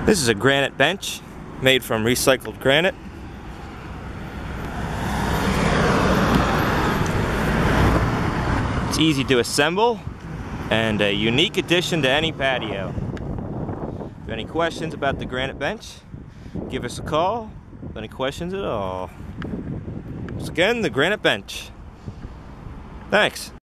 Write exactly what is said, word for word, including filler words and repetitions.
This is a granite bench made from recycled granite. It's easy to assemble and a unique addition to any patio. If you have any questions about the granite bench, give us a call. Any questions at all? Once again, the granite bench. Thanks.